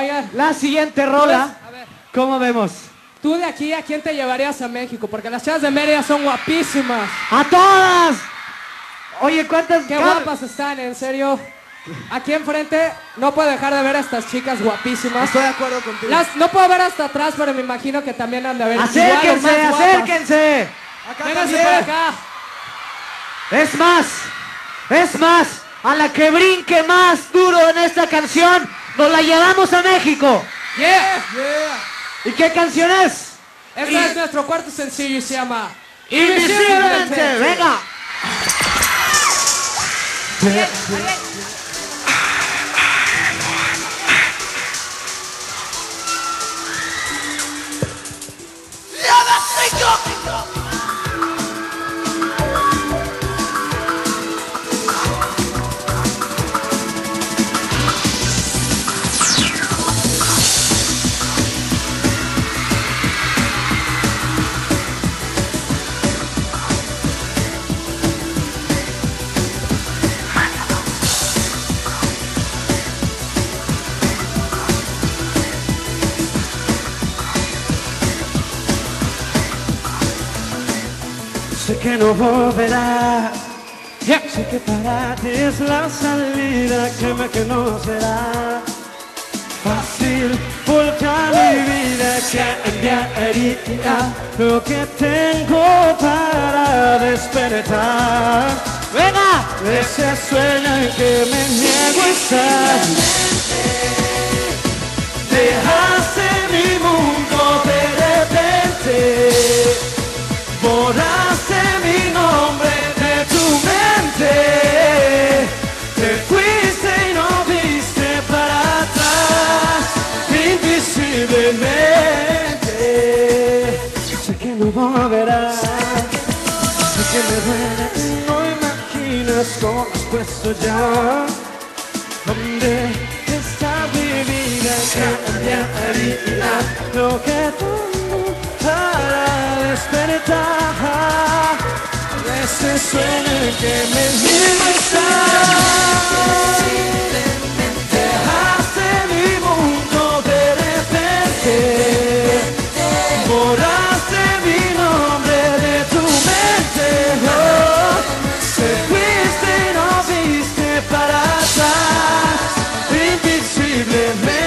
Oigan. La siguiente rola, A ver, ¿cómo vemos? tú de aquí, ¿a quién te llevarías a México? Porque las chavas de Mérida son guapísimas. ¡A todas! Oye, ¿cuántas? Qué guapas están, en serio. Aquí enfrente no puedo dejar de ver a estas chicas guapísimas. Estoy de acuerdo contigo. No puedo ver hasta atrás, pero me imagino que también han de ver. ¡Acérquense, igual o más guapas. acérquense! Acá Vénganse también. por acá. Es más, a la que brinque más duro en esta canción, nos la llevamos a México. Yeah. ¿Y qué canción es? Este es nuestro cuarto sencillo y se llama Invisiblemente, venga. Sé que no volverá, sé que para ti es la salida, créeme que no será fácil volcar mi vida, cambiaría lo que tengo para despertar. ¡Venga! Ese sueño en que me niego a estar. Dejaste mi mundo de repente, borraste mi nombre de tu mente, te fuiste y no viste para atrás, invisiblemente. Sé que no volverás, sé que me duele, no imaginas cómo has puesto ya. ¿Dónde está mi vida? Cambiaría lo que tengo para despertar. Ese sueño que me niego a estar. Dejaste mi mundo de repente, borraste mi nombre de tu mente. Oh, te fuiste y no viste para atrás, invisiblemente.